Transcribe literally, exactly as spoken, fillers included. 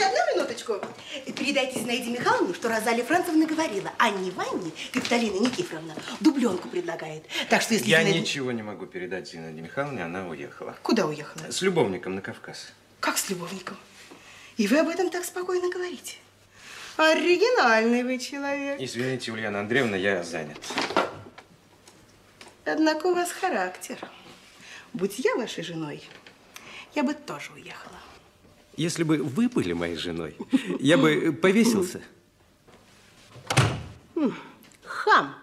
Извините, одну минуточку. Передайте Зинаиде Михайловне, что Розалия Францевна говорила, Анне Ванне Капитолина Никифоровна дубленку предлагает. Так что если Я Зинаида... ничего не могу передать Зинаиде Михайловне, она уехала. Куда уехала? С любовником на Кавказ. Как с любовником? И вы об этом так спокойно говорите? Оригинальный вы человек. Извините, Ульяна Андреевна, я занят. Однако у вас характер. Будь я вашей женой, я бы тоже уехала. Если бы вы были моей женой, я бы повесился. Хам.